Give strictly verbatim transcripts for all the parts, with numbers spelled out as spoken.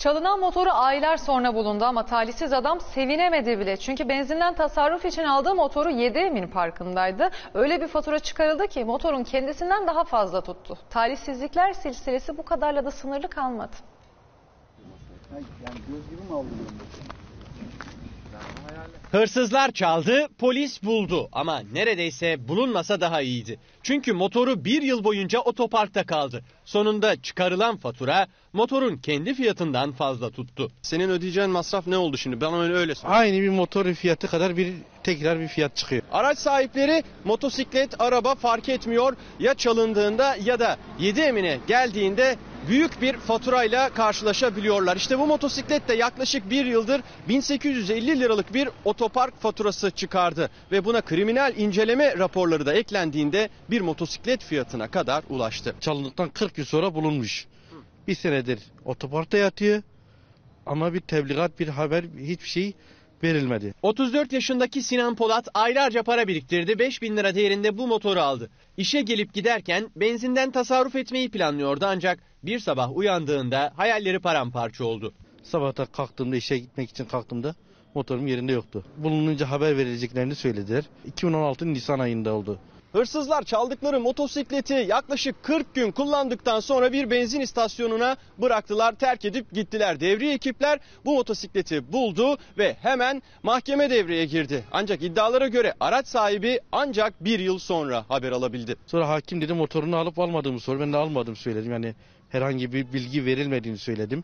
Çalınan motoru aylar sonra bulundu ama talihsiz adam sevinemedi bile. Çünkü benzinden tasarruf için aldığı motoru yedi Emin Parkı'ndaydı. Öyle bir fatura çıkarıldı ki motorun kendisinden daha fazla tuttu. Talihsizlikler silsilesi bu kadarla da sınırlı kalmadı. Yani göz gibi mi algılıyorum? Hırsızlar çaldı, polis buldu ama neredeyse bulunmasa daha iyiydi. Çünkü motoru bir yıl boyunca otoparkta kaldı. Sonunda çıkarılan fatura motorun kendi fiyatından fazla tuttu. Senin ödeyeceğin masraf ne oldu şimdi? Bana öyle öyle söyle. Aynı bir motor fiyatı kadar bir tekrar bir fiyat çıkıyor. Araç sahipleri motosiklet, araba fark etmiyor. Ya çalındığında ya da yedi Emin'e geldiğinde büyük bir faturayla karşılaşabiliyorlar. İşte bu motosiklet de yaklaşık bir yıldır bin sekiz yüz elli liralık bir otopark faturası çıkardı. Ve buna kriminal inceleme raporları da eklendiğinde bir motosiklet fiyatına kadar ulaştı. Çalındıktan kırk gün sonra bulunmuş. Bir senedir otoparkta yatıyor ama bir tebligat, bir haber, hiçbir şey verilmedi. otuz dört yaşındaki Sinan Polat aylarca para biriktirdi, beş bin lira değerinde bu motoru aldı. İşe gelip giderken benzinden tasarruf etmeyi planlıyordu ancak bir sabah uyandığında hayalleri paramparça oldu. Sabahta kalktığımda, işe gitmek için kalktığımda motorum yerinde yoktu. Bulununca haber verileceklerini söylediler. iki bin on altı Nisan ayında oldu. Hırsızlar çaldıkları motosikleti yaklaşık kırk gün kullandıktan sonra bir benzin istasyonuna bıraktılar, terk edip gittiler. Devriye ekipler bu motosikleti buldu ve hemen mahkeme devreye girdi. Ancak iddialara göre araç sahibi ancak bir yıl sonra haber alabildi. Sonra hakim dedi motorunu alıp almadığımı sordu. Ben de almadım söyledim. Yani herhangi bir bilgi verilmediğini söyledim.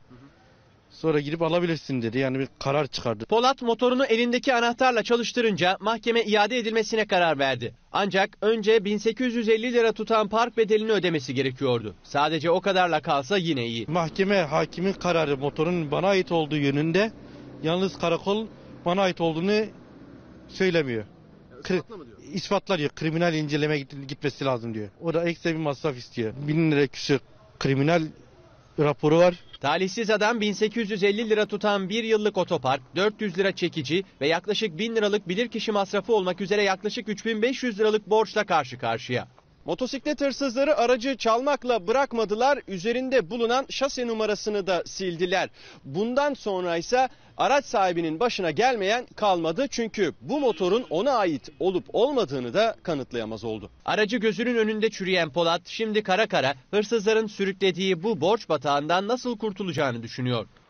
Sonra gidip alabilirsin dedi. Yani bir karar çıkardı. Polat motorunu elindeki anahtarla çalıştırınca mahkeme iade edilmesine karar verdi. Ancak önce bin sekiz yüz elli lira tutan park bedelini ödemesi gerekiyordu. Sadece o kadarla kalsa yine iyi. Mahkeme hakimin kararı motorun bana ait olduğu yönünde. Yalnız karakol bana ait olduğunu söylemiyor. Kri ispatlar diyor. Kriminal inceleme gitmesi lazım diyor. O da ekstra bir masraf istiyor. Bin lira küsur kriminal raporu var. Talihsiz adam bin sekiz yüz elli lira tutan bir yıllık otopark, dört yüz lira çekici ve yaklaşık bin liralık bilirkişi masrafı olmak üzere yaklaşık üç bin beş yüz liralık borçla karşı karşıya. Motosiklet hırsızları aracı çalmakla bırakmadılar, üzerinde bulunan şase numarasını da sildiler. Bundan sonra ise araç sahibinin başına gelmeyen kalmadı çünkü bu motorun ona ait olup olmadığını da kanıtlayamaz oldu. Aracı gözünün önünde çürüyen Polat şimdi kara kara hırsızların sürüklediği bu borç batağından nasıl kurtulacağını düşünüyor.